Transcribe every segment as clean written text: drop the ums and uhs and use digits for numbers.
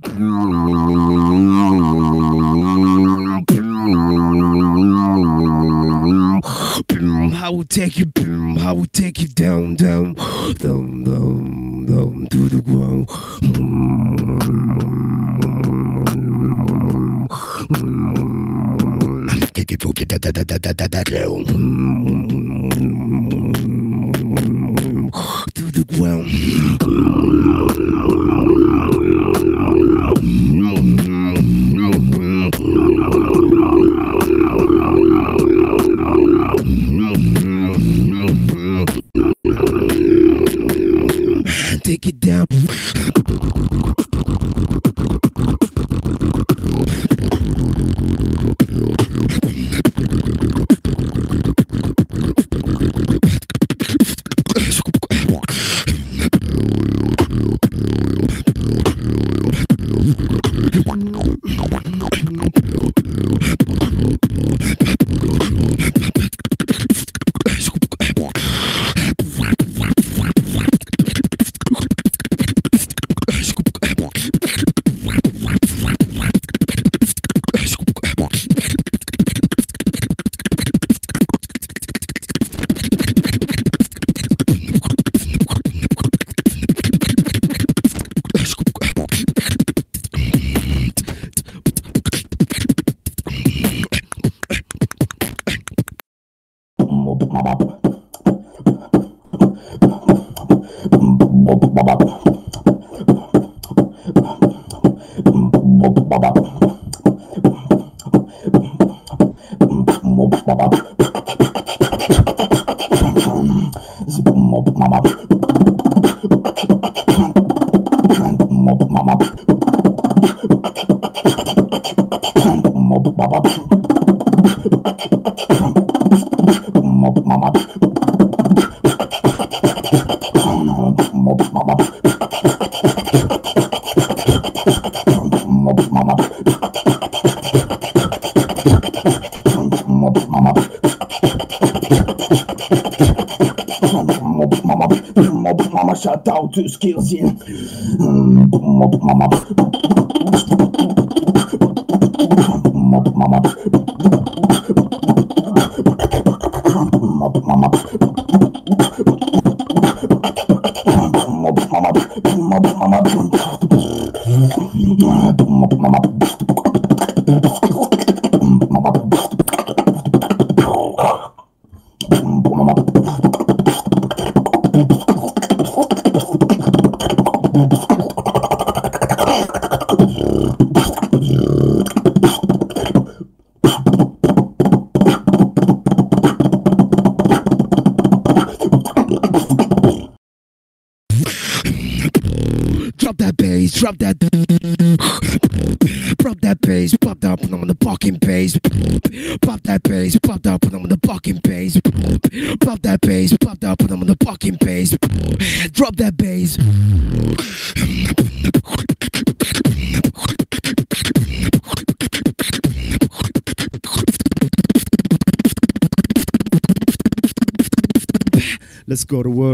I will take you down, down, down, down, down to the ground. Take it down to the ground. Take it down. Shout out to Skills in drop that bass, pop that up on the fucking bass, pop that bass, pop that up on the fucking bass, pop that bass, pop that up on the fucking bass, drop that bass. Let's go to work.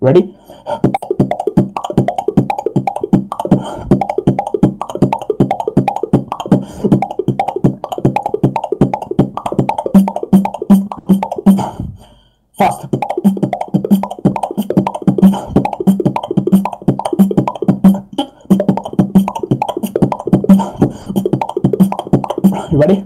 Ready? Fast. You ready?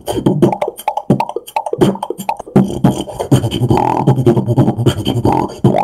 Go.